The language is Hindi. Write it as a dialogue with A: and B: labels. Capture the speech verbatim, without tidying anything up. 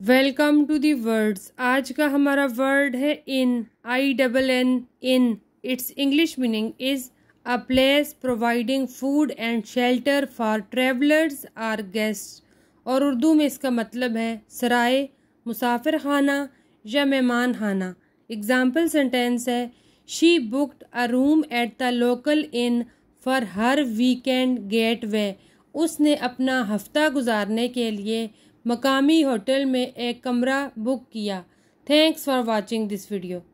A: Welcome to the words. आज का हमारा वर्ड है inn, I double N inn. Its English meaning is a place providing food and shelter for travellers or guests. और उर्दू में इसका मतलब है सराय, मुसाफिर खाना या मेहमान खाना। एग्जाम्पल सेंटेंस है she booked a room at the local inn for her weekend getaway. उसने अपना हफ्ता गुजारने के लिए मकामी होटल में एक कमरा बुक किया। Thanks for watching this video.